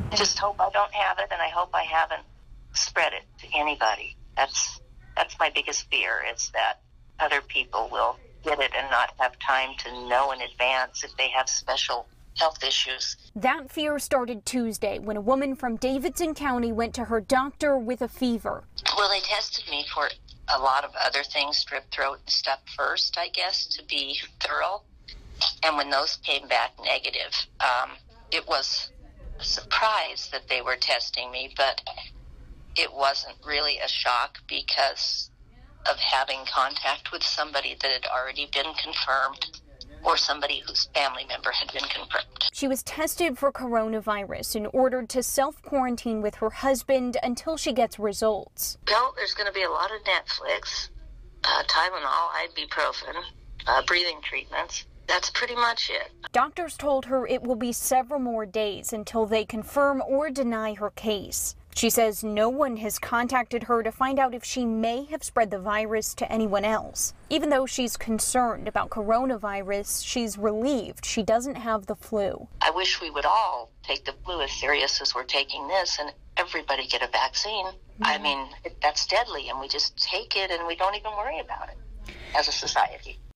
I just hope I don't have it, and I hope I haven't spread it to anybody. That's my biggest fear, is that other people will get it and not have time to know in advance if they have special health issues. That fear started Tuesday when a woman from Davidson County went to her doctor with a fever. Well, they tested me for a lot of other things, strep throat and stuff first, I guess, to be thorough. And when those came back negative, it was a surprise that they were testing me, but it wasn't really a shock because of having contact with somebody that had already been confirmed, or somebody whose family member had been confirmed. She was tested for coronavirus and ordered to self-quarantine with her husband until she gets results. Well, there's going to be a lot of Netflix, Tylenol, ibuprofen, breathing treatments. That's pretty much it. Doctors told her it will be several more days until they confirm or deny her case. She says no one has contacted her to find out if she may have spread the virus to anyone else. Even though she's concerned about coronavirus, she's relieved she doesn't have the flu. I wish we would all take the flu as serious as we're taking this and everybody get a vaccine. I mean, that's deadly, and we just take it and we don't even worry about it as a society.